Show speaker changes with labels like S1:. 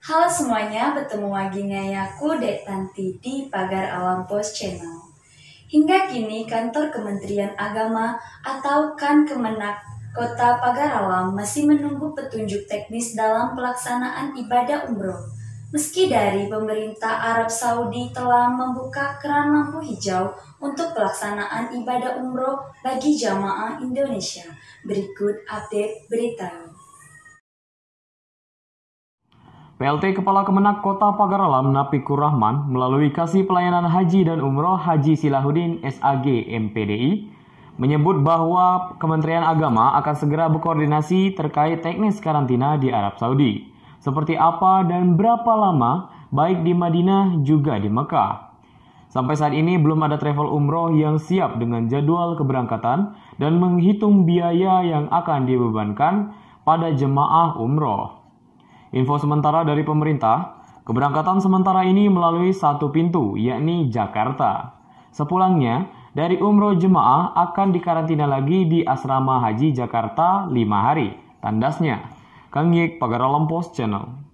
S1: Halo semuanya, bertemu lagi aku Dek Tanti di Pagar Alam Post Channel. Hingga kini kantor Kementerian Agama atau Kemenak Kota Pagar Alam masih menunggu petunjuk teknis dalam pelaksanaan ibadah umroh. Meski dari pemerintah Arab Saudi telah membuka keran lampu hijau untuk pelaksanaan ibadah umroh bagi jamaah Indonesia. Berikut update beritanya.
S2: PLT Kepala Kemenak Kota Pagar Alam Napikur Rahman melalui Kasih Pelayanan Haji dan Umroh Haji Silahuddin SAG MPDI menyebut bahwa Kementerian Agama akan segera berkoordinasi terkait teknis karantina di Arab Saudi. Seperti apa dan berapa lama baik di Madinah juga di Mekah. Sampai saat ini belum ada travel umroh yang siap dengan jadwal keberangkatan dan menghitung biaya yang akan dibebankan pada jemaah umroh. Info sementara dari pemerintah, keberangkatan sementara ini melalui satu pintu, yakni Jakarta. Sepulangnya, dari umroh jemaah akan dikarantina lagi di Asrama Haji Jakarta 5 hari. Tandasnya, Kang Yik, Pagar Alam Post Channel.